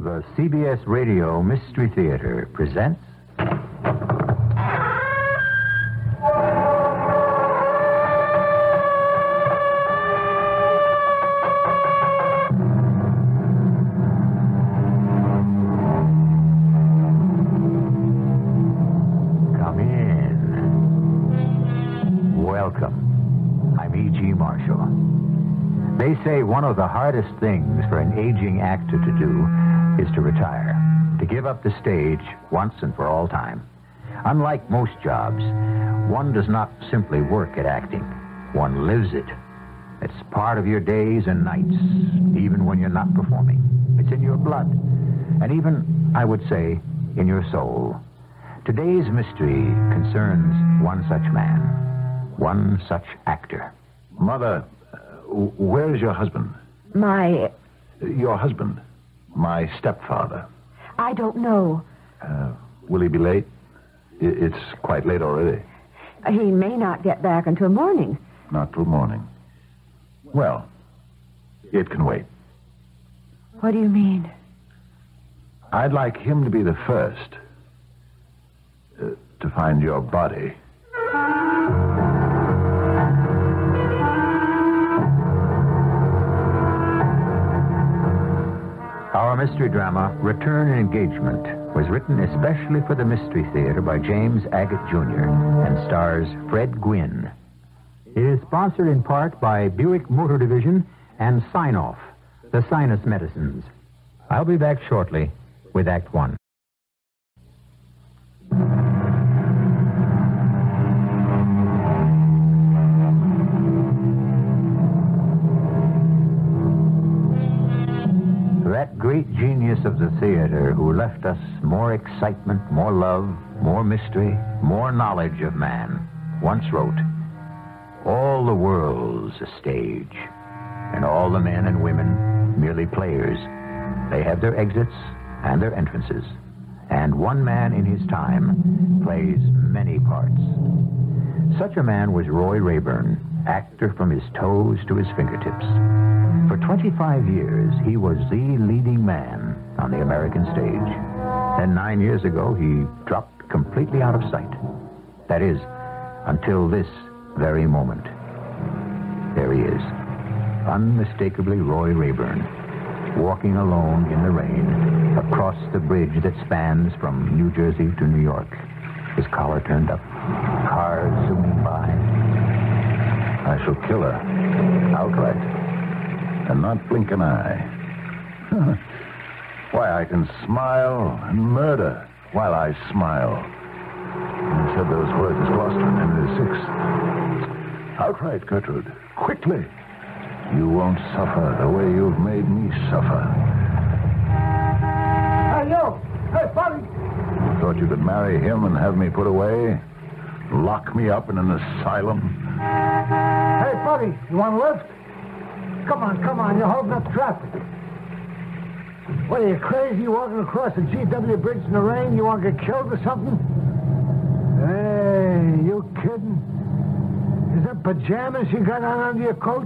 The CBS Radio Mystery Theater presents... Come in. Welcome. I'm E.G. Marshall. They say one of the hardest things for an aging actor to do is to retire, to give up the stage once and for all time. Unlike most jobs, one does not simply work at acting. One lives it. It's part of your days and nights, even when you're not performing. It's in your blood, and even, I would say, in your soul. Today's mystery concerns one such man, one such actor. Mother, where is your husband? Your husband. My stepfather. I don't know. Will he be late? It's quite late already. He may not get back until morning. Not till morning. Well, it can wait. What do you mean? I'd like him to be the first to find your body. Our mystery drama, Return and Engagement, was written especially for the Mystery Theater by James Agate Jr. and stars Fred Gwynne. It is sponsored in part by Buick Motor Division and Sign-Off, the sinus medicines. I'll be back shortly with Act One. That great genius of the theater who left us more excitement, more love, more mystery, more knowledge of man, once wrote, "All the world's a stage, and all the men and women merely players. They have their exits and their entrances, and one man in his time plays many parts." Such a man was Roy Rayburn, actor from his toes to his fingertips. For 25 years, he was the leading man on the American stage. Then 9 years ago, he dropped completely out of sight. That is, until this very moment. There he is, unmistakably Roy Rayburn, walking alone in the rain across the bridge that spans from New Jersey to New York. His collar turned up, cars zooming by. I shall kill her outright and not blink an eye. Why, I can smile and murder while I smile. I said those words as Gloucester in Henry VI. Outright, Gertrude. Quickly. You won't suffer the way you've made me suffer. Hey, you! Hey, buddy! Thought you could marry him and have me put away? Lock me up in an asylum? Hey, buddy, you want a lift? Come on, you're holding up traffic. What, are you crazy walking across the GW Bridge in the rain? You want to get killed or something? Hey, you kidding? Is that pajamas you got on under your coat?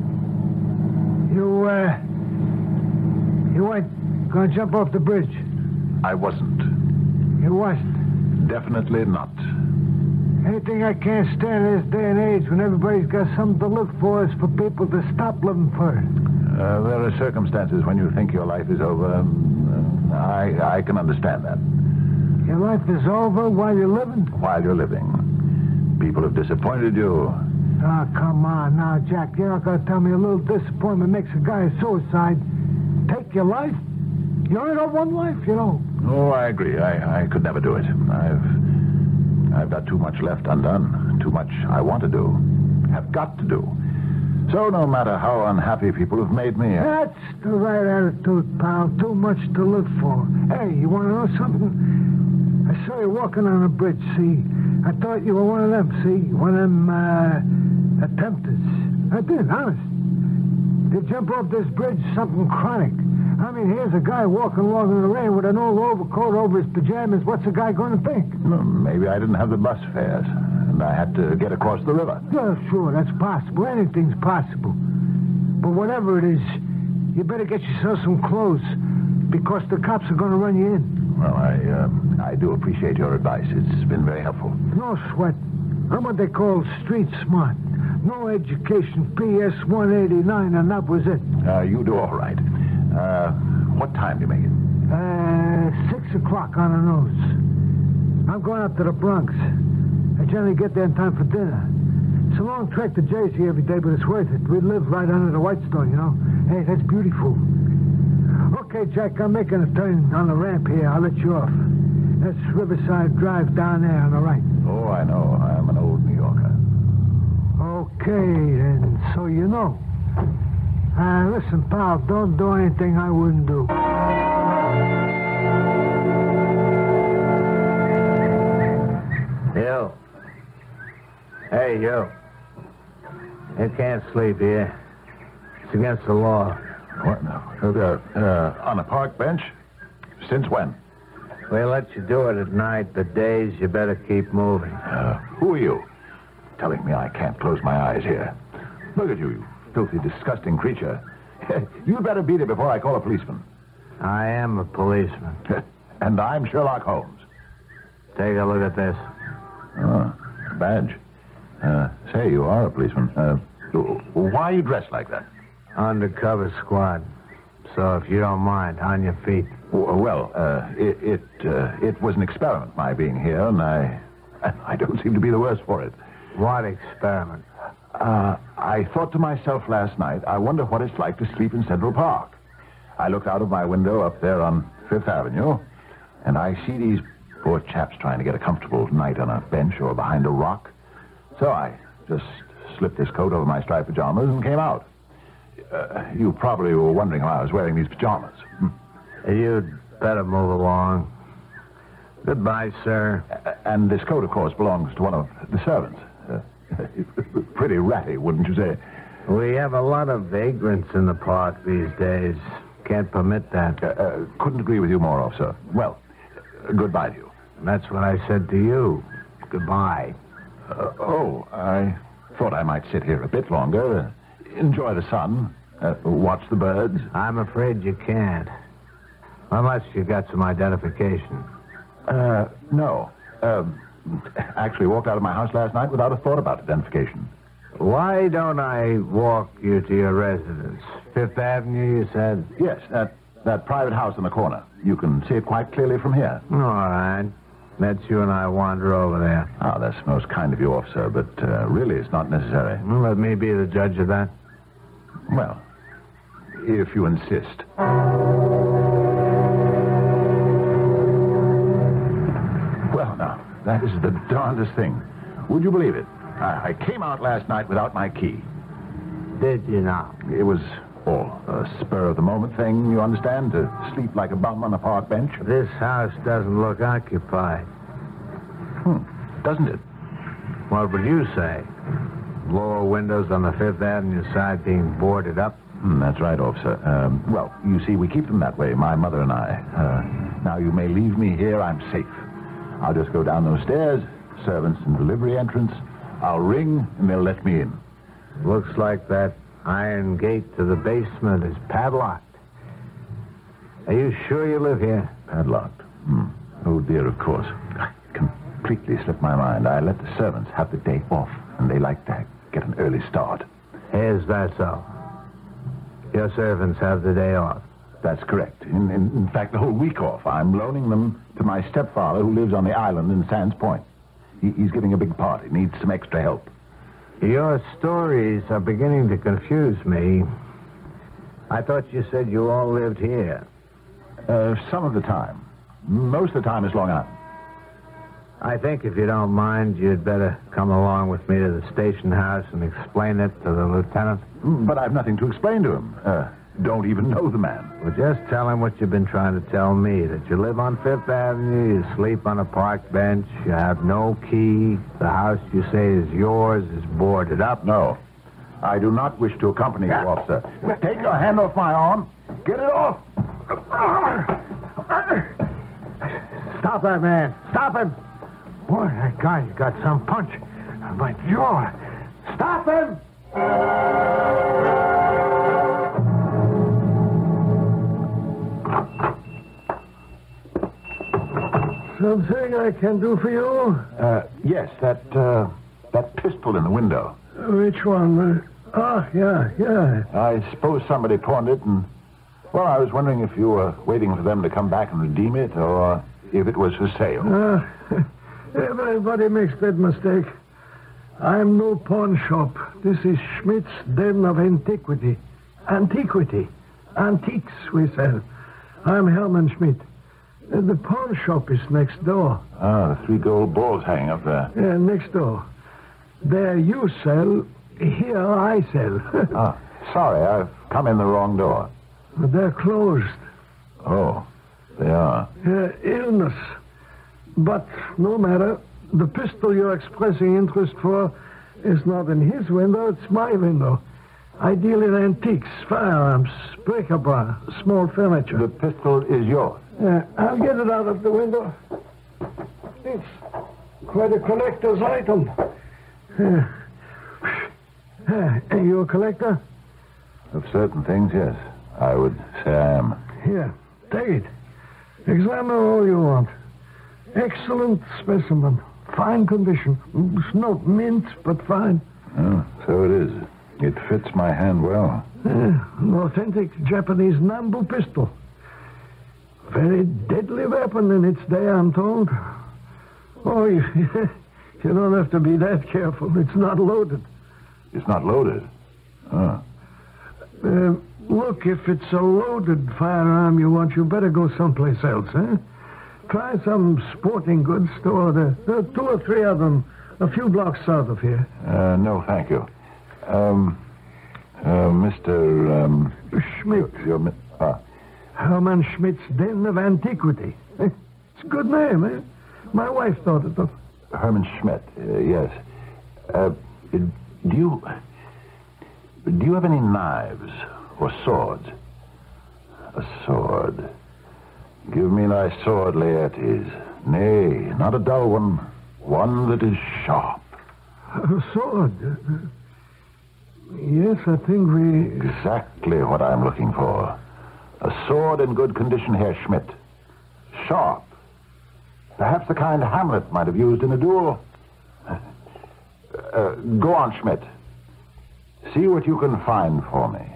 You weren't going to jump off the bridge? I wasn't. You wasn't? Definitely not. Anything I can't stand in this day and age when everybody's got something to look for is for people to stop living for it. There are circumstances when you think your life is over. I can understand that. Your life is over while you're living? While you're living. People have disappointed you. Oh, come on now, Jack. You're not going to tell me a little disappointment makes a guy a suicide. Take your life? You only got one life, you know. Oh, I agree. I could never do it. I've got too much left undone. Too much I want to do. Have got to do. So no matter how unhappy people have made me... That's the right attitude, pal. Too much to live for. Hey, you want to know something? I saw you walking on a bridge, see? I thought you were one of them, see? One of them, attempters. I did, honest. They jump off this bridge, something chronic. I mean, here's a guy walking along in the rain with an old overcoat over his pajamas. What's the guy going to think? No, maybe I didn't have the bus fares, and I had to get across the river. Yeah, sure, that's possible. Anything's possible. But whatever it is, you better get yourself some clothes. because the cops are going to run you in. Well, I do appreciate your advice. It's been very helpful. No sweat. I'm what they call street smart. No education, PS 189, and that was it. You do all right. What time do you make it? 6 o'clock on the nose. I'm going up to the Bronx. I generally get there in time for dinner. It's a long trek to Jersey every day, but it's worth it. We live right under the Whitestone, you know. Hey, that's beautiful. Okay, Jack, I'm making a turn on the ramp here. I'll let you off. That's Riverside Drive down there on the right. Oh, I know. I'm an old New Yorker. Okay, then, so you know. Listen, pal, don't do anything I wouldn't do. You. Hey, you. You can't sleep here. It's against the law. What? On a park bench? Since when? We let you do it at night, but days you better keep moving. Who are you? Telling me I can't close my eyes here. Look at you filthy, disgusting creature. You'd better beat it before I call a policeman. I am a policeman. And I'm Sherlock Holmes. Take a look at this. Oh, badge. Say, you are a policeman. Why are you dressed like that? Undercover squad. So if you don't mind, on your feet. Well, it was an experiment, my being here, and I don't seem to be the worse for it. What experiment? I thought to myself last night, I wonder what it's like to sleep in Central Park. I looked out of my window up there on Fifth Avenue, and I see these poor chaps trying to get a comfortable night on a bench or behind a rock. So I just slipped this coat over my striped pajamas and came out. You probably were wondering why I was wearing these pajamas. You'd better move along. Goodbye, sir. And this coat, of course, belongs to one of the servants. Pretty ratty, wouldn't you say? We have a lot of vagrants in the park these days. Can't permit that. Couldn't agree with you more, officer. Well, goodbye to you. That's what I said to you. Goodbye. I thought I might sit here a bit longer, enjoy the sun, watch the birds. I'm afraid you can't. Unless you got some identification. No. Actually walked out of my house last night without a thought about identification. Why don't I walk you to your residence? Fifth Avenue, you said? Yes, that private house in the corner. You can see it quite clearly from here. All right. Let's you and I wander over there. Oh, that's most kind of you, officer, but really it's not necessary. Well, let me be the judge of that. Well, if you insist. Well, now, that is the darndest thing. Would you believe it? I came out last night without my key. Did you now? It was all a spur-of-the-moment thing, you understand, to sleep like a bum on a park bench. This house doesn't look occupied. Doesn't it? What would you say? Lower windows on the Fifth Avenue side being boarded up? That's right, officer. Well, you see, we keep them that way, my mother and I. Now, you may leave me here. I'm safe. I'll just go down those stairs, servants and delivery entrance. I'll ring, and they'll let me in. Looks like that iron gate to the basement is padlocked. Are you sure you live here? Padlocked? Oh, dear, of course. I completely slipped my mind. I let the servants have the day off, and they like to get an early start. Is that so? Your servants have the day off? That's correct. In fact, the whole week off. I'm loaning them to my stepfather, who lives on the island in Sands Point. He's giving a big party, needs some extra help. Your stories are beginning to confuse me. I thought you said you all lived here. Some of the time. Most of the time is Long Island. I think if you don't mind, you'd better come along with me to the station house and explain it to the lieutenant. But I've nothing to explain to him. Don't even know the man. Well, just tell him what you've been trying to tell me, that you live on Fifth Avenue, you sleep on a park bench, you have no key, the house you say is yours is boarded up. No. I do not wish to accompany you, officer. Take your hand off my arm. Get it off. Stop that man. Stop him. Boy, that guy's got some punch. My jaw. Stop him! Something I can do for you? Yes, that pistol in the window. Which one? Yeah. I suppose somebody pawned it, and, well, I was wondering if you were waiting for them to come back and redeem it, or if it was for sale. Everybody makes that mistake. I'm no pawn shop. This is Schmidt's Den of Antiquity. Antiques, we sell. I'm Hermann Schmidt. The pawn shop is next door. Ah, the 3 gold balls hanging up there. Yeah, next door. There you sell, here I sell. Sorry, I've come in the wrong door. They're closed. Oh, they are. Illness. But no matter. The pistol you're expressing interest for is not in his window, it's my window. I deal in antiques, firearms, bric-a-brac, small furniture. The pistol is yours. I'll get it out of the window. It's quite a collector's item. Are you a collector? Of certain things, yes. I would say I am. Here, take it. Examine all you want. Excellent specimen. Fine condition. It's not mint, but fine. Oh, so it is. It fits my hand well. An authentic Japanese Nambu pistol. Very deadly weapon in its day, I'm told. Oh, you don't have to be that careful. It's not loaded. It's not loaded? Oh. Look, if it's a loaded firearm you want, you better go someplace else, eh? Try some sporting goods store. There are 2 or 3 of them a few blocks south of here. No, thank you. Mr. Schmidt. Hermann Schmidt's Den of Antiquity. It's a good name, eh? My wife thought it of. Hermann Schmidt, yes. Do you have any knives or swords? A sword. Give me thy sword, Laertes. Nay, not a dull one. One that is sharp. A sword? Yes, I think we... Exactly what I'm looking for. A sword in good condition, Herr Schmidt. Sharp. Perhaps the kind Hamlet might have used in a duel. Go on, Schmidt. See what you can find for me.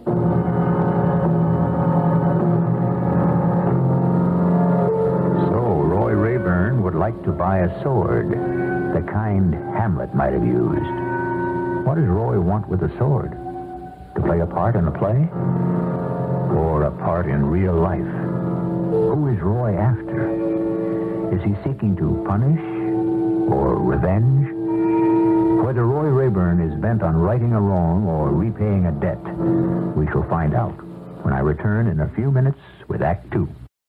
Would like to buy a sword, the kind Hamlet might have used. What does Roy want with a sword? To play a part in a play? Or a part in real life? Who is Roy after? Is he seeking to punish or revenge? Whether Roy Rayburn is bent on righting a wrong or repaying a debt, we shall find out when I return in a few minutes with Act 2.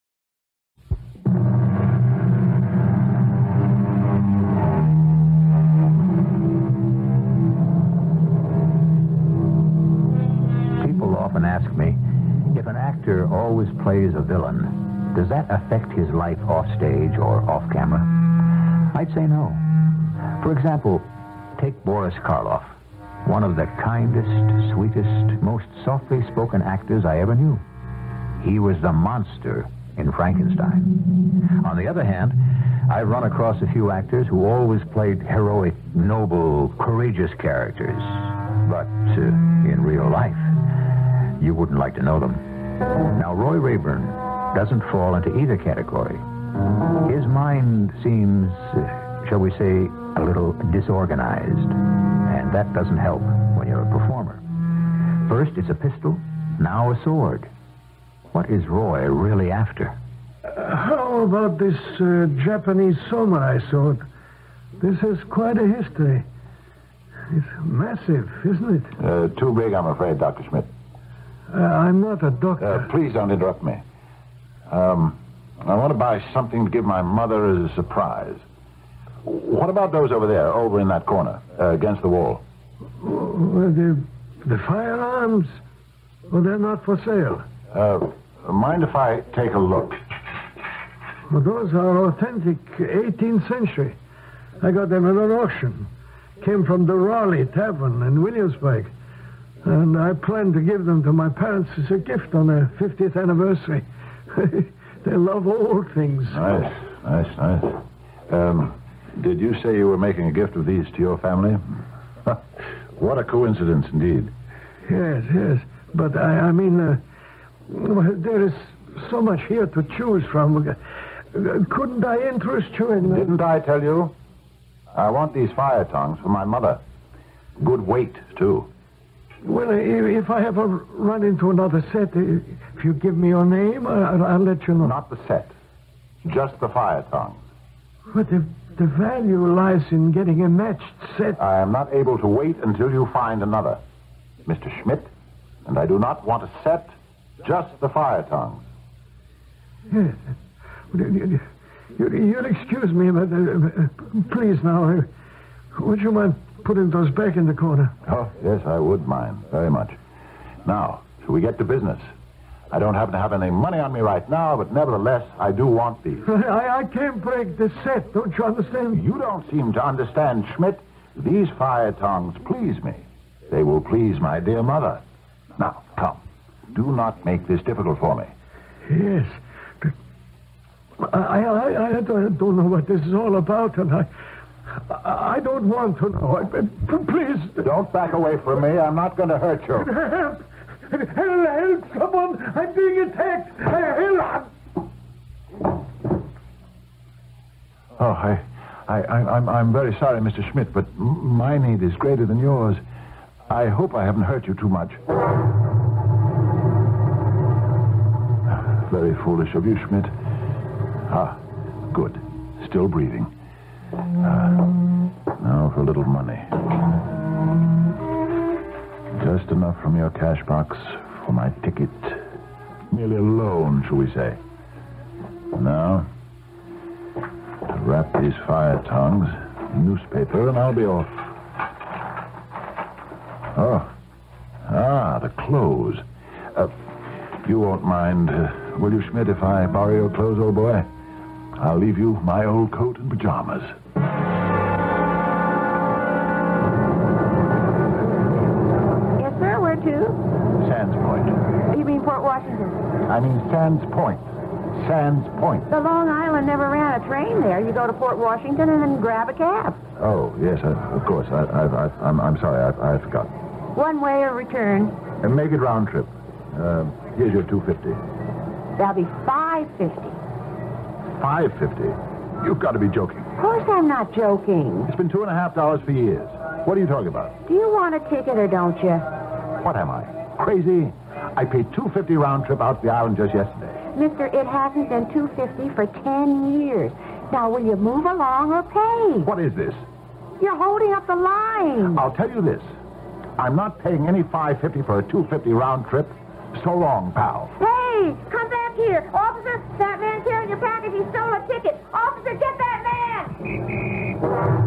Ask me, if an actor always plays a villain, does that affect his life off stage or off camera? I'd say no. For example, take Boris Karloff, one of the kindest, sweetest, most softly spoken actors I ever knew. He was the monster in Frankenstein. On the other hand, I've run across a few actors who always played heroic, noble, courageous characters. But in real life, you wouldn't like to know them. Now, Roy Rayburn doesn't fall into either category. His mind seems, shall we say, a little disorganized. And that doesn't help when you're a performer. First, it's a pistol, now a sword. What is Roy really after? How about this Japanese samurai sword? This has quite a history. It's massive, isn't it? Too big, I'm afraid, Dr. Schmidt. I'm not a doctor. Please don't interrupt me. I want to buy something to give my mother as a surprise. What about those over there, over in that corner, against the wall? The firearms? Well, they're not for sale. Mind if I take a look? Well, those are authentic 18th century. I got them at an auction. Came from the Raleigh Tavern in Williamsburg. And I plan to give them to my parents as a gift on their 50th anniversary. They love old things. Nice. Did you say you were making a gift of these to your family? What a coincidence, indeed. Yes. But I mean, there is so much here to choose from. Couldn't I interest you in... Didn't I tell you? I want these fire tongs for my mother. Good weight, too. Well, if I ever run into another set, if you give me your name, I'll let you know. Not the set. Just the fire tongs. But the value lies in getting a matched set. I am not able to wait until you find another. Mr. Schmidt, and I do not want a set, just the fire tongs. Yes. You'll excuse me, but please now, would you mind putting those back in the corner? Oh, yes, I would mind, very much. Now, shall we get to business? I don't happen to have any money on me right now, but nevertheless, I do want these. I can't break the set, don't you understand? You don't seem to understand, Schmidt. These fire tongs please me. They will please my dear mother. Now, come. Do not make this difficult for me. Yes. I don't know what this is all about, and I don't want to know. Please. Don't back away from me. I'm not going to hurt you. Help, someone. I'm being attacked. Help. Oh, I'm very sorry, Mr. Schmidt, but my need is greater than yours. I hope I haven't hurt you too much. Very foolish of you, Schmidt. Ah, good. Still breathing. Now for a little money. Just enough from your cash box for my ticket. Merely a loan, shall we say. Now, to wrap these fire tongs in newspaper, and I'll be off. The clothes. You won't mind, will you, Schmidt, if I borrow your clothes, old boy? I'll leave you my old coat and pajamas. Yes, sir, where to? Sands Point. You mean Fort Washington? I mean Sands Point. Sands Point. The Long Island never ran a train there. You go to Fort Washington and then grab a cab. Oh, yes, of course. I'm sorry, I forgot. One way or return. And make it round trip. Here's your $2.50. That'll be $5.50. $5.50? You've got to be joking. Of course I'm not joking. It's been $2.50 for years. What are you talking about? Do you want a ticket or don't you? What am I? Crazy? I paid $2.50 round trip out to the island just yesterday. Mister, it hasn't been $2.50 for 10 years. Now, will you move along or pay? What is this? You're holding up the line. I'll tell you this. I'm not paying any $5.50 for a $2.50 round trip. So long, pal. Hey, come back here. Officer, that man carrying your package, he stole a ticket. Officer, get that man!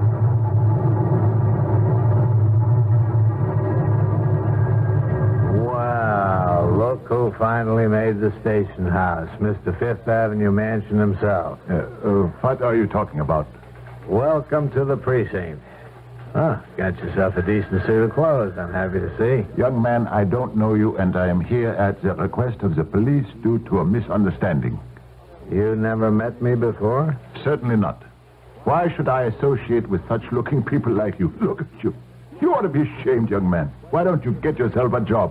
Wow, look who finally made the station house. Mr. Fifth Avenue Mansion himself. What are you talking about? Welcome to the precinct. Got yourself a decent suit of clothes, I'm happy to see. Young man, I don't know you, and I am here at the request of the police due to a misunderstanding. You never met me before? Certainly not. Why should I associate with such looking people like you? Look at you. You ought to be ashamed, young man. Why don't you get yourself a job?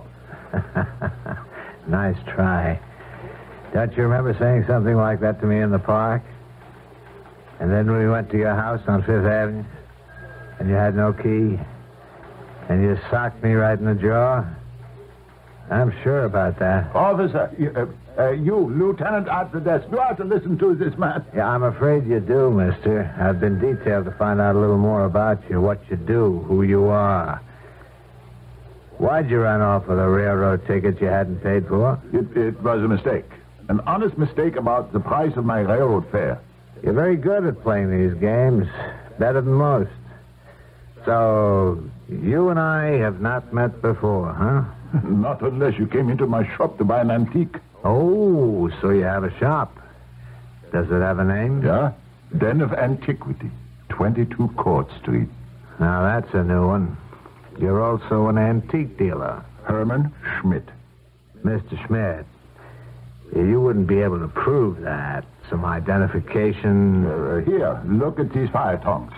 Nice try. Don't you remember saying something like that to me in the park? And then we went to your house on Fifth Avenue, and you had no key, and you socked me right in the jaw? I'm sure about that. Officer, you, Lieutenant at the desk, do I have to listen to this man? Yeah, I'm afraid you do, mister. I've been detailed to find out a little more about you, what you do, who you are. Why'd you run off with a railroad ticket you hadn't paid for? It was a mistake. An honest mistake about the price of my railroad fare. You're very good at playing these games. Better than most. So, you and I have not met before, huh? Not unless you came into my shop to buy an antique. Oh, so you have a shop. Does it have a name? Yeah. Den of Antiquity, 22 Court Street. Now, that's a new one. You're also an antique dealer. Herman Schmidt. Mr. Schmidt, you wouldn't be able to prove that. some identification. Here, look at these fire tongs.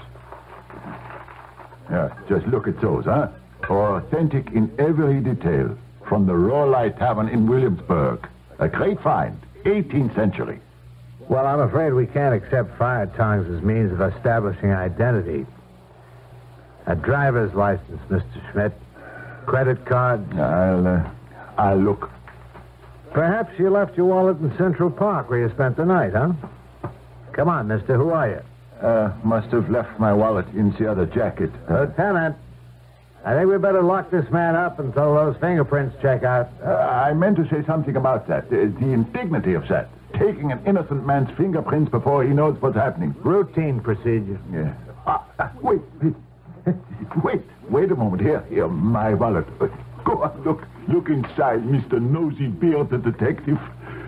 Yeah, just look at those, huh? Authentic in every detail. From the Raw Light Tavern in Williamsburg. A great find. 18th century. Well, I'm afraid we can't accept fire tongs as means of establishing identity. A driver's license, Mr. Schmidt. Credit card. I'll look. Perhaps you left your wallet in Central Park where you spent the night, huh? Come on, mister. Who are you? Must have left my wallet in the other jacket. Lieutenant, I think we better lock this man up until those fingerprints check out. I meant to say something about that. The indignity of that. Taking an innocent man's fingerprints before he knows what's happening. Routine procedure. Yeah. Wait a moment. Here, my wallet. Go on, look inside, Mr. Nosy Bearded Detective.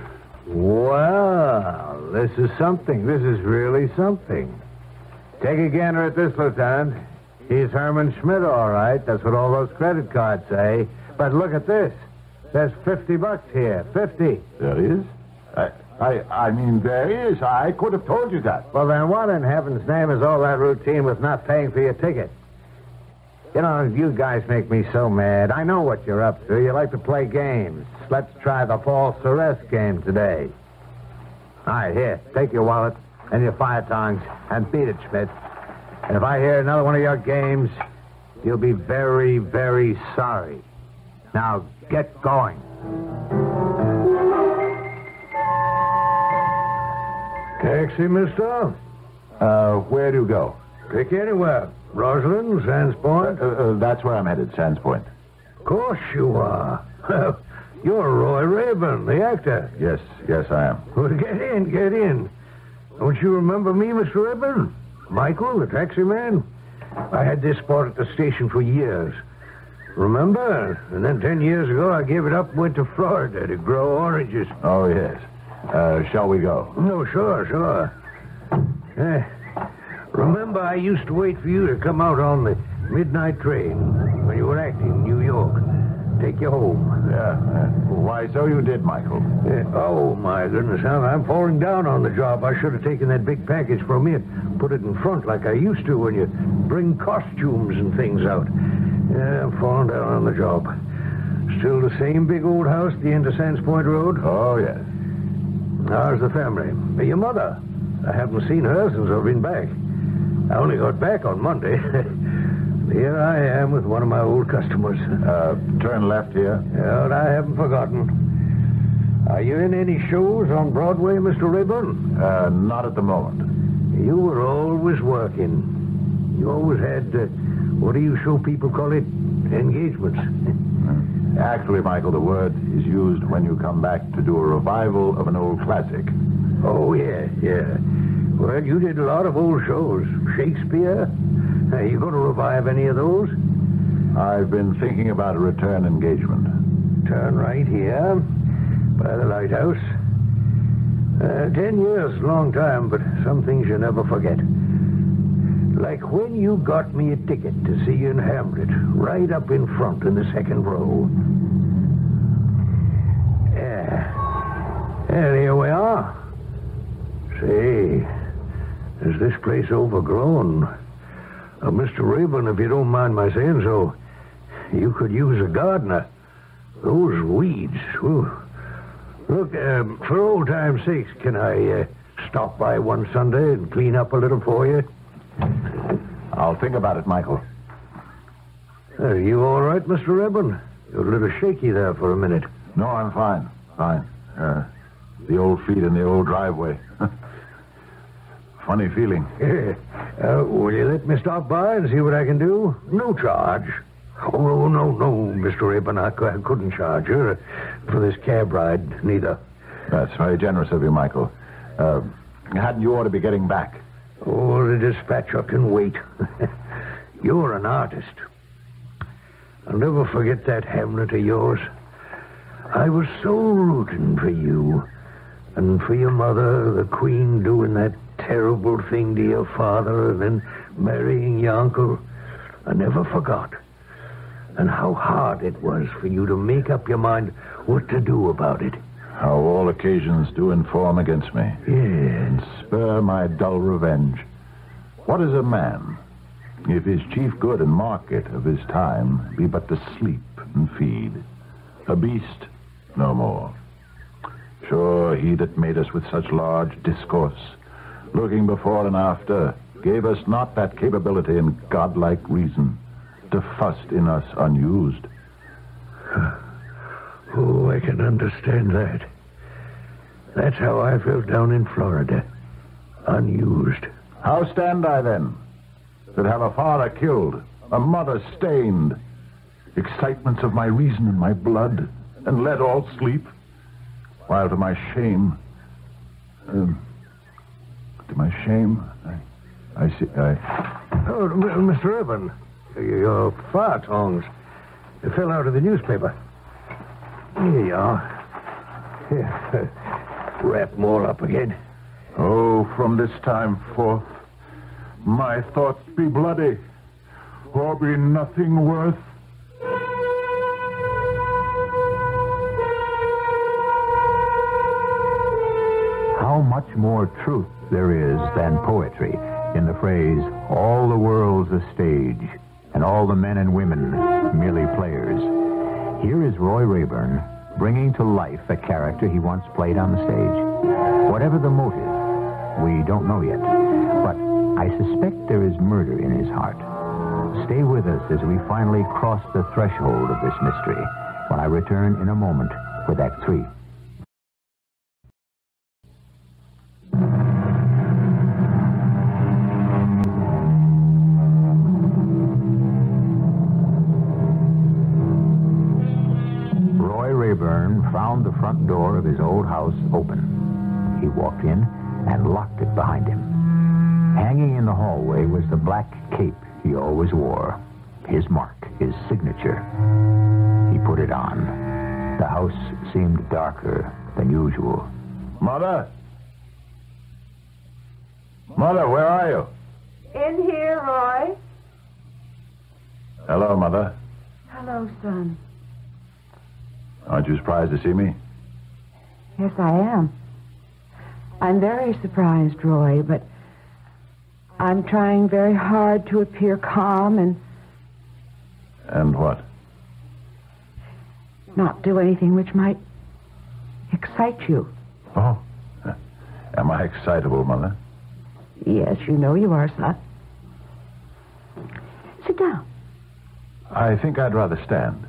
Well, this is something. This is really something. Take a gander at this, Lieutenant. He's Herman Schmidt, all right. That's what all those credit cards say. But look at this. There's $50 here. 50. There is? I mean, there is. I could have told you that. Well, then what in heaven's name is all that routine with not paying for your ticket? You know, you guys make me so mad. I know what you're up to. You like to play games. Let's try the false arrest game today. All right, here. Take your wallet and your fire tongs and beat it, Schmidt. And if I hear another one of your games, you'll be very, very sorry. Now, get going. Taxi, mister? Where do you go? Pick anywhere. Roslyn, Sands Point? That's where I'm headed, Sands Point. Of course you are. You're Roy Rayburn, the actor. Yes, I am. Well, get in. Don't you remember me, Mr. Rayburn? Michael, the taxi man? I had this spot at the station for years. Remember? And then 10 years ago, I gave it up and went to Florida to grow oranges. Oh, yes. Shall we go? No, sure. Remember, I used to wait for you to come out on the midnight train when you were acting in New York. Take you home. Yeah. Why, so you did, Michael. Oh, my goodness, I'm falling down on the job. I should have taken that big package from you and put it in front like I used to when you bring costumes and things out. Yeah, I'm falling down on the job. Still the same big old house at the end of Sands Point Road? Oh, yes. How's the family? Your mother? I haven't seen her since I've been back. I only got back on Monday. Here I am with one of my old customers. Turn left here. Yeah, and I haven't forgotten. Are you in any shows on Broadway, Mr. Rayburn? Not at the moment. You were always working. You always had, what do you show people call it? Engagements. Actually, Michael, the word is used when you come back to do a revival of an old classic. Oh, yeah. Well, you did a lot of old shows. Shakespeare? Are you going to revive any of those? I've been thinking about a return engagement. Turn right here, by the lighthouse. 10 years, a long time, but some things you never forget. Like when you got me a ticket to see you in Hamlet, right up in front in the second row. Yeah. And here we are. Say, is this place overgrown? Mr. Rayburn, if you don't mind my saying so, you could use a gardener. Those weeds. Ooh. Look, for old time's sakes, can I stop by one Sunday and clean up a little for you? I'll think about it, Michael. Are you all right, Mr. Rayburn? You're a little shaky there for a minute. No, I'm fine. The old feet in the old driveway. Funny feeling. Will you let me stop by and see what I can do? No charge. Oh, no, Mr. Rayburn. I couldn't charge you for this cab ride, neither. That's very generous of you, Michael. Hadn't you ought to be getting back? Oh, the dispatcher can wait. You're an artist. I'll never forget that Hamlet of yours. I was so rooting for you. And for your mother, the Queen, doing that terrible thing to your father and then marrying your uncle. I never forgot. And how hard it was for you to make up your mind what to do about it. How all occasions do inform against me. And spur my dull revenge. What is a man, if his chief good and market of his time be but to sleep and feed? A beast, no more. Sure, he that made us with such large discourse, looking before and after, gave us not that capability and godlike reason to fust in us unused. Oh, I can understand that. That's how I felt down in Florida. Unused. How stand I then, that have a father killed, a mother stained, excitements of my reason and my blood, and let all sleep, while to my shame, I see, Oh, Mr. Urban, your fire tongs. They fell out of the newspaper. Here you are. Here. Wrap them all up again. Oh, from this time forth, my thoughts be bloody, or be nothing worth. How much more truth there is than poetry in the phrase, all the world's a stage, and all the men and women merely players. Here is Roy Rayburn bringing to life a character he once played on the stage. Whatever the motive, we don't know yet, but I suspect there is murder in his heart. Stay with us as we finally cross the threshold of this mystery, when I return in a moment with Act 3. Found the front door of his old house open. He walked in and locked it behind him. Hanging in the hallway was the black cape he always wore. His mark, his signature. He put it on. The house seemed darker than usual. Mother? Mother, where are you? In here, Roy. Hello, Mother. Hello, son. Aren't you surprised to see me? Yes, I am. I'm very surprised, Roy, but I'm trying very hard to appear calm and... And what? not do anything which might excite you. Oh. Am I excitable, Mother? Yes, you know you are, son. Sit down. I think I'd rather stand.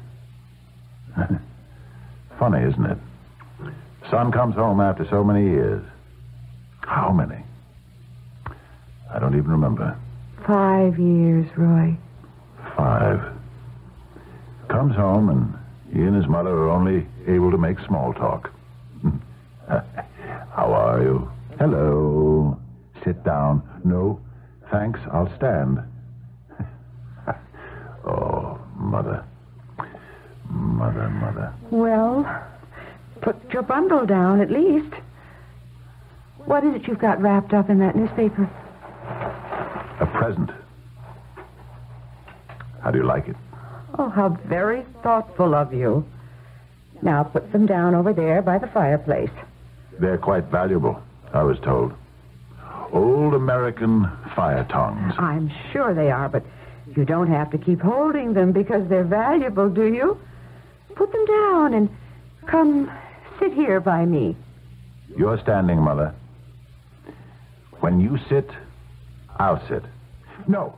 Funny, isn't it? Son comes home after so many years. How many? I don't even remember. 5 years, Roy. 5. Comes home, and he and his mother are only able to make small talk. How are you? Hello. Sit down. No, thanks, I'll stand. Oh, Mother. Mother. Well, put your bundle down at least. What is it you've got wrapped up in that newspaper? A present. How do you like it? Oh, how very thoughtful of you. Now put them down over there by the fireplace. They're quite valuable, I was told. Old American fire tongs. I'm sure they are, but you don't have to keep holding them because they're valuable, do you? Put them down and come sit here by me. You're standing, Mother. When you sit, I'll sit. No.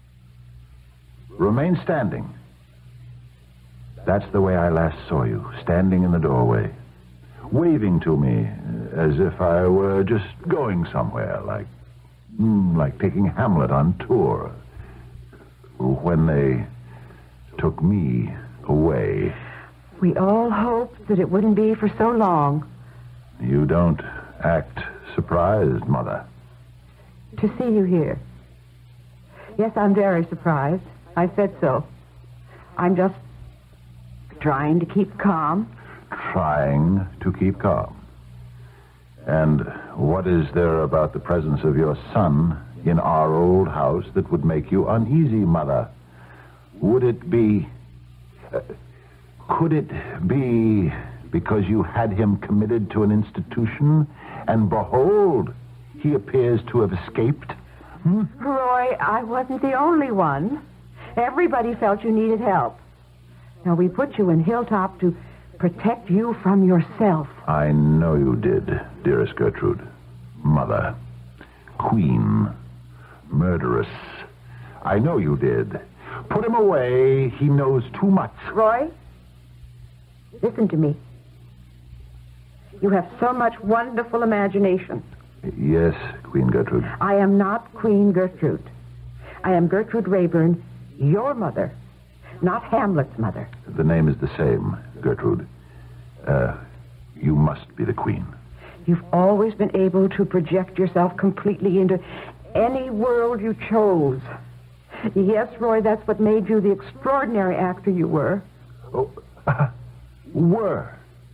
Remain standing. That's the way I last saw you, standing in the doorway, waving to me as if I were just going somewhere, like taking Hamlet on tour. When they took me away. We all hoped that it wouldn't be for so long. You don't act surprised, Mother. To see you here. Yes, I'm very surprised. I said so. I'm just trying to keep calm. Trying to keep calm. And what is there about the presence of your son in our old house that would make you uneasy, Mother? Would it be... could it be Because you had him committed to an institution, and behold, he appears to have escaped? Roy, I wasn't the only one. Everybody felt you needed help. Now, we put you in Hilltop to protect you from yourself. I know you did, dearest Gertrude. Mother. Queen. Murderess. I know you did. Put him away. He knows too much. Roy, listen to me. You have so much wonderful imagination. Yes, Queen Gertrude. I am not Queen Gertrude. I am Gertrude Rayburn, your mother, not Hamlet's mother. The name is the same, Gertrude. You must be the queen. You've always been able to project yourself completely into any world you chose. Yes, Roy, that's what made you the extraordinary actor you were. Oh, were.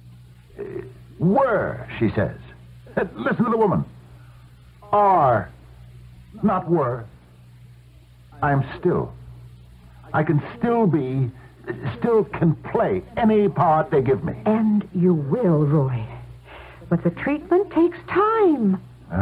Were, she says. Listen to the woman. Are, not were. I'm still. I can still be, still can play any part they give me. And you will, Roy. But the treatment takes time.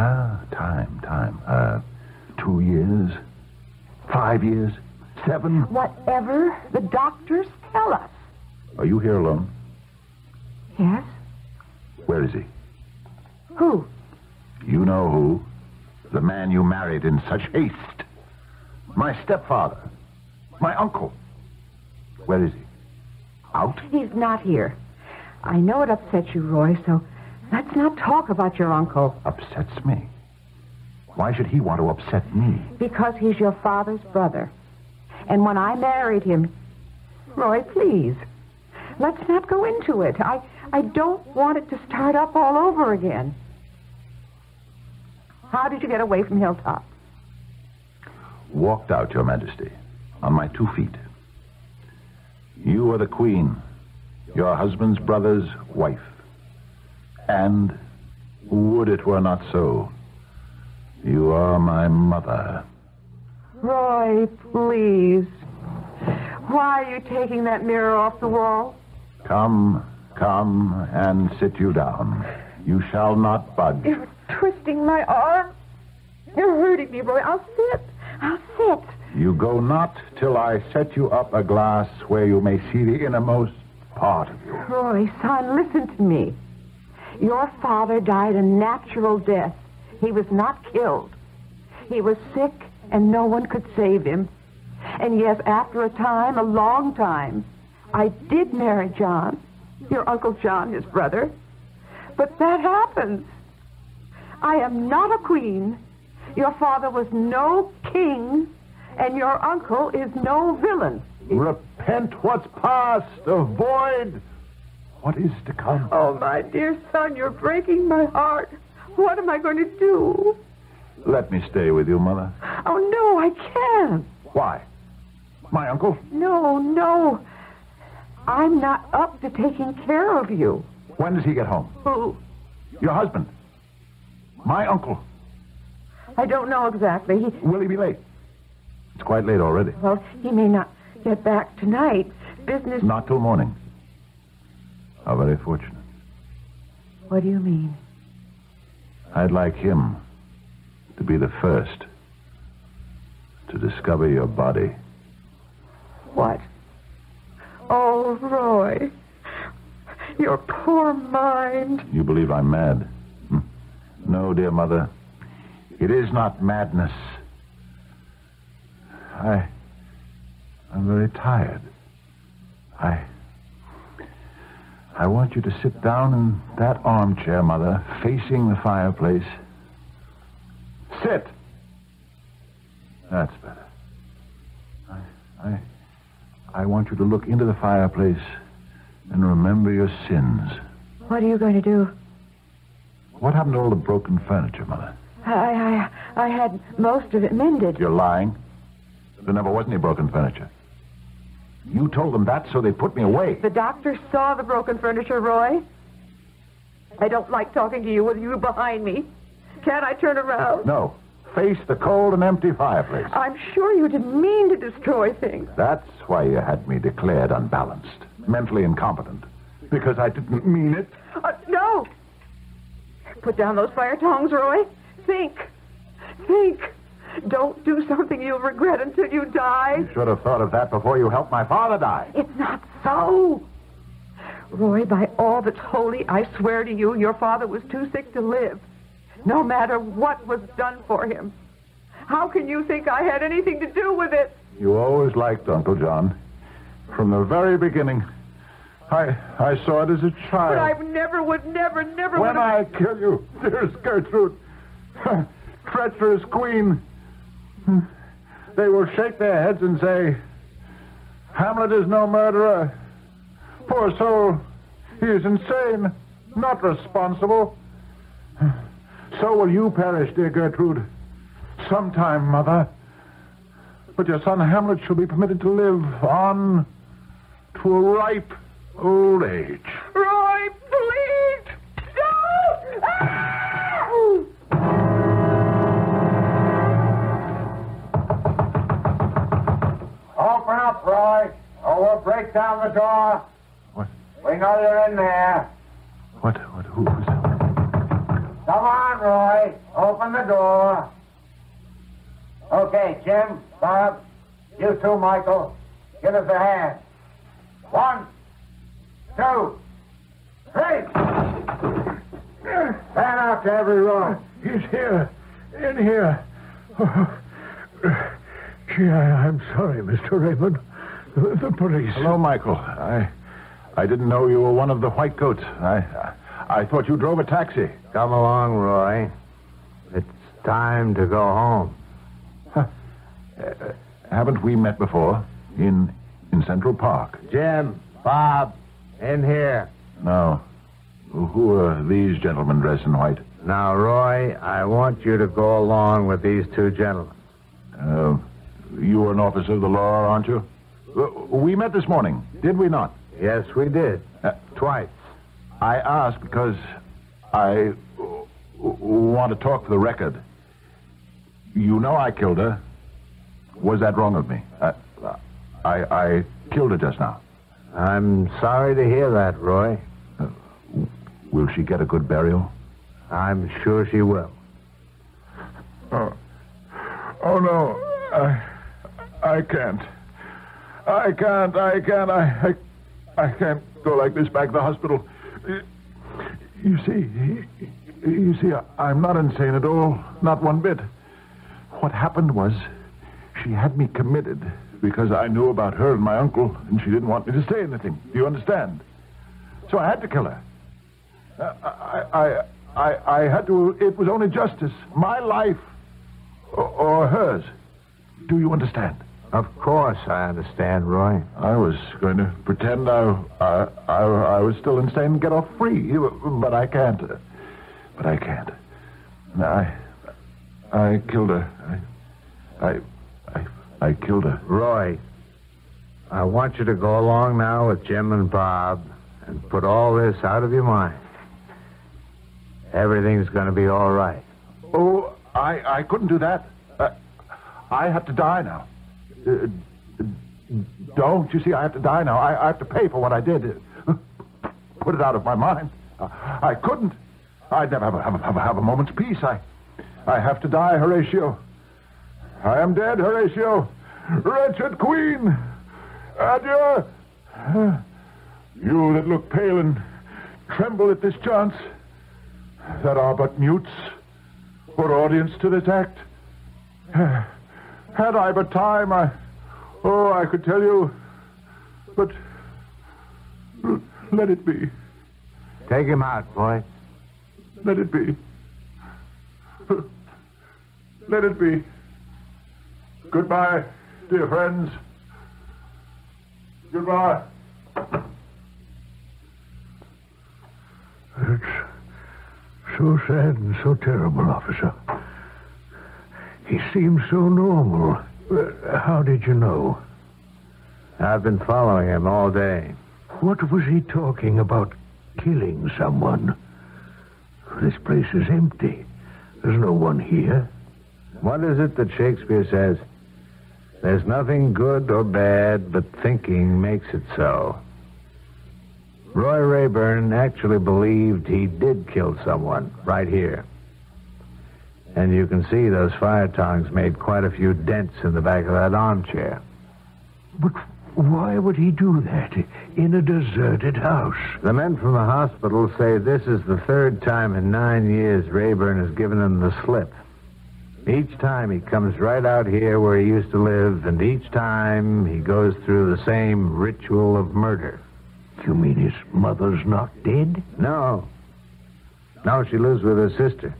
Time. 2 years, 5 years, 7. Whatever the doctors tell us. Are you here alone? Yes? Where is he? Who? You know who. The man you married in such haste. My stepfather. My uncle. Where is he? Out? He's not here. I know it upsets you, Roy, so let's not talk about your uncle. Upsets me. Why should he want to upset me? Because he's your father's brother. And when I married him... Roy, please. Let's not go into it. I don't want it to start up all over again. How did you get away from Hilltop? Walked out, Your Majesty, on my 2 feet. You are the queen, your husband's brother's wife. And, would it were not so, you are my mother. Roy, please. Why are you taking that mirror off the wall? Come and sit you down. You shall not budge. You're twisting my arm. You're hurting me, Roy. I'll sit. You go not till I set you up a glass where you may see the innermost part of you. Roy, son, listen to me. Your father died a natural death. He was not killed. He was sick, and no one could save him. And yes, after a time, a long time, I did marry John, your Uncle John, his brother. But that happens. I am not a queen. Your father was no king, and your uncle is no villain. Repent what's past, avoid what is to come. Oh, my dear son, you're breaking my heart. What am I going to do? Let me stay with you, Mother. Oh, no, I can't. Why? My uncle? No. I'm not up to taking care of you. When does he get home? Who? Your husband. My uncle. I don't know exactly. Will he be late? It's quite late already. Well, he may not get back tonight. Business... Not till morning. How very fortunate. What do you mean? I'd like him to be the first to discover your body. What? Oh, Roy. Your poor mind. You believe I'm mad? No, dear Mother. It is not madness. I'm very tired. I want you to sit down in that armchair, Mother, facing the fireplace. Sit. That's better. I want you to look into the fireplace and remember your sins. What are you going to do? What happened to all the broken furniture, Mother? I had most of it mended. You're lying. There never was any broken furniture. You told them that, so they put me away. The doctor saw the broken furniture, Roy. I don't like talking to you with you behind me. Can't I turn around? No. Face the cold and empty fireplace. I'm sure you didn't mean to destroy things. That's why you had me declared unbalanced, mentally incompetent. because I didn't mean it. No. Put down those fire tongs, Roy. Think. Don't do something you'll regret until you die. You should have thought of that before you helped my father die. It's not so. Roy, by all that's holy, I swear to you, your father was too sick to live. No matter what was done for him. How can you think I had anything to do with it? You always liked Uncle John. From the very beginning. I saw it as a child. But I never would. When I kill you, dearest Gertrude, treacherous queen, they will shake their heads and say, Hamlet is no murderer. Poor soul, he is insane, not responsible. So will you perish, dear Gertrude. Sometime, mother. But your son Hamlet shall be permitted to live on to a ripe old age. Roy, please! Don't! Open up, Roy, or we'll break down the door. What? We know you're in there. What? Who's that? Come on, Roy. Open the door. Okay, Jim, Bob, you too, Michael. Give us a hand. 1, 2, 3. Fan out to every room. He's here. In here. Oh, gee, I'm sorry, Mr. Raymond. The police. Hello, Michael. I didn't know you were one of the white coats. I thought you drove a taxi. Come along, Roy. It's time to go home. Haven't we met before? In Central Park? Jim, Bob, in here. No. Who are these gentlemen dressed in white? Now, Roy, I want you to go along with these two gentlemen. You are an officer of the law, aren't you? We met this morning, did we not? Yes, we did. Twice. I asked because I want to talk for the record. You know I killed her. Was that wrong of me? I killed her just now. I'm sorry to hear that, Roy. Will she get a good burial? I'm sure she will. Oh no. I can't. I can't go like this back to the hospital. You see, I'm not insane at all. Not one bit. What happened was she had me committed because I knew about her and my uncle, and she didn't want me to say anything. Do you understand? So I had to kill her. I had to. It was only justice. My life or hers. Do you understand? Of course I understand, Roy. I was going to pretend I was still insane and get off free, but I can't. But I can't. I killed her. I killed her. Roy, I want you to go along now with Jim and Bob and put all this out of your mind. Everything's going to be all right. Oh, I couldn't do that. I have to die now. Don't you see? I have to die now. I have to pay for what I did. Put it out of my mind. I couldn't. I'd never have a moment's peace. I have to die, Horatio. I am dead, Horatio. Wretched queen. Adieu. You that look pale and tremble at this chance, that are but mutes for audience to this act. Had I but time, I could tell you, but let it be. Take him out, boy. Let it be. Let it be. Goodbye, dear friends. Goodbye. It's so sad and so terrible, officer. He seems so normal. How did you know? I've been following him all day. What was he talking about? Killing someone? This place is empty. There's no one here. What is it that Shakespeare says? There's nothing good or bad, but thinking makes it so. Roy Rayburn actually believed he did kill someone right here. And you can see those fire tongs made quite a few dents in the back of that armchair. But why would he do that in a deserted house? The men from the hospital say this is the third time in 9 years Rayburn has given him the slip. Each time he comes right out here where he used to live, and each time he goes through the same ritual of murder. You mean his mother's not dead? No. No, she lives with her sister.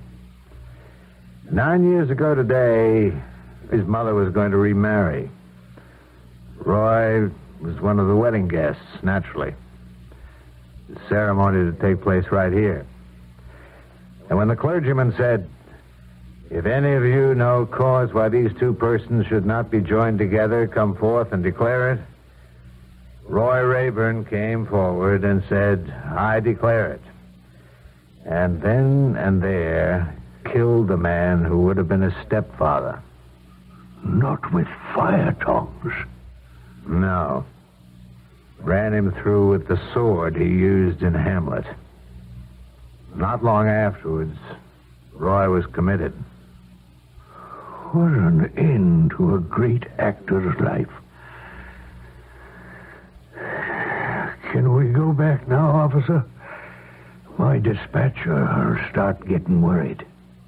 9 years ago today, his mother was going to remarry. Roy was one of the wedding guests, naturally. The ceremony to take place right here. And when the clergyman said, "If any of you know cause why these two persons should not be joined together, come forth and declare it," Roy Rayburn came forward and said, "I declare it." And then and there killed the man who would have been his stepfather. Not with fire tongs. No. Ran him through with the sword he used in Hamlet. Not long afterwards, Roy was committed. What an end to a great actor's life. Can we go back now, officer? My dispatcher will start getting worried.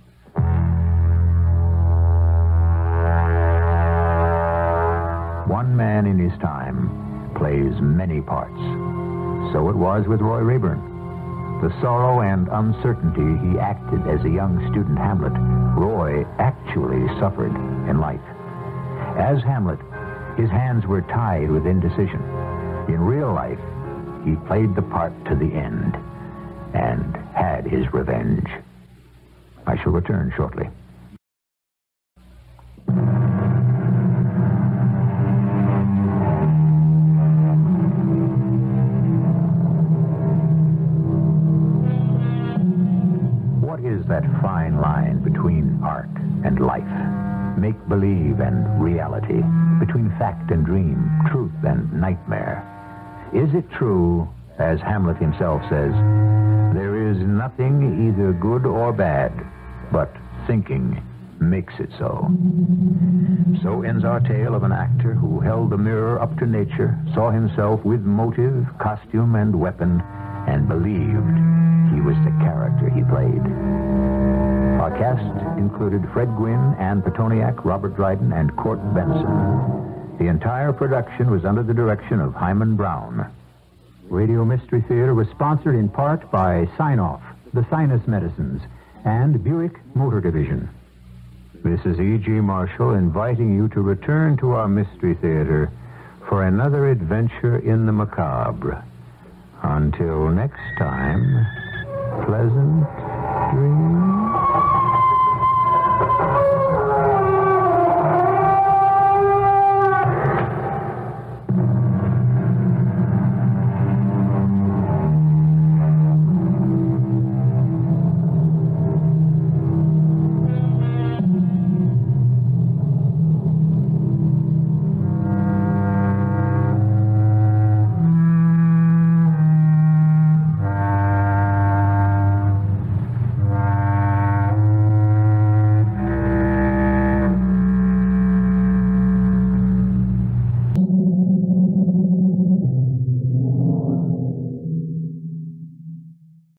One man in his time plays many parts. So it was with Roy Rayburn. The sorrow and uncertainty he acted as a young student Hamlet, Roy actually suffered in life. As Hamlet, his hands were tied with indecision. In real life, he played the part to the end and had his revenge. I shall return shortly. What is that fine line between art and life, make-believe and reality, between fact and dream, truth and nightmare? Is it true, as Hamlet himself says, there is nothing either good or bad, but thinking makes it so? So ends our tale of an actor who held the mirror up to nature, saw himself with motive, costume, and weapon, and believed he was the character he played. Our cast included Fred Gwynne, Ann Petoniak, Robert Dryden, and Court Benson. The entire production was under the direction of Hyman Brown. Radio Mystery Theater was sponsored in part by Sign-Off, the Sinus Medicines, and Buick Motor Division. This is E.G. Marshall inviting you to return to our Mystery Theater for another adventure in the macabre. Until next time, pleasant